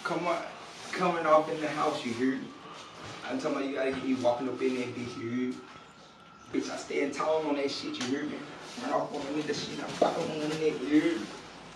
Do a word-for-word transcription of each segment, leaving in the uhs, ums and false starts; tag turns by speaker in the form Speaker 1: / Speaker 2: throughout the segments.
Speaker 1: Come on, coming off in the house, you hear me? I'm talking about you gotta get me walking up in that bitch, you hear me? Bitch, I stand tall on that shit, you hear me? Run off on me, the shit, I'm fucking on that, you hear me?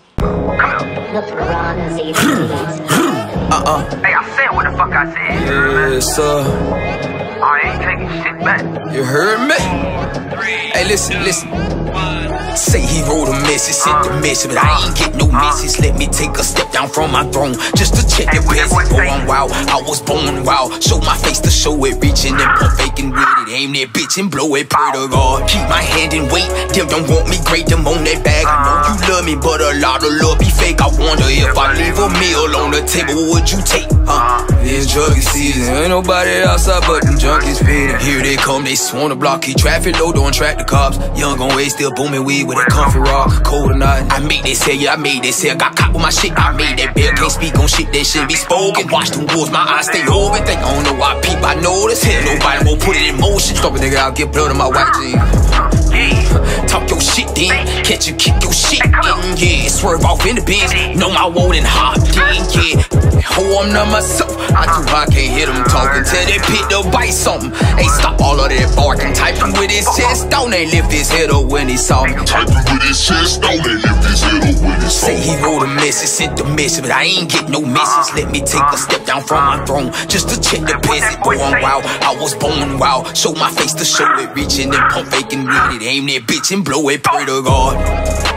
Speaker 2: Uh-uh. Hey, I said what the fuck I said. Yes, sir. I ain't taking shit back. You heard me? Hey, listen, listen. Say he wrote a message, sent the message, but I ain't get no message. Let me take a step down from my throne just to check the peasant. Oh, I'm wild, I was born wild. Show my face to show it, reaching and pump faking with it. Aim that bitch and blow it, pray to God. Keep my hand in weight, them don't want me great, them on that bag. I know you love me, but a lot of love be fake. I wonder if I leave a meal on the table, what would you take? Huh? It's junkie season, ain't nobody outside but them junkies feeding. Here they come, they swarm the block, keep traffic low, don't track the cops. Young on way, still booming weed with a comfy rock, cold or not. I made this hell, yeah, I made this hell. Got caught with my shit, I made that bill. Can't speak on shit that should be spoken. Watch them wolves, my eyes stay open. Think I don't know why peep, I notice. Hell, nobody won't put it in motion. Stop a nigga, I'll get blood on my white jeans. Talk your shit then, catch you kick your shit in, yeah. Swerve off in the bins, know my wound and hop in, yeah. Oh, I'm not myself, I too high, can't hear them talking. Tell that pit to bite something. Hey, stop all of that barking. Typing with his chest down, they lift his head up when he saw me. Typing with his chest down, they lift his head up when he saw me. Say he wrote a message, sent the message, but I ain't get no message. Let me take a step down from my throne just to check the peasant. Boy, I'm wild, I was born wild. Show my face to show it, reaching and pump faking with it. Aim that bitch and blow it, pray to God.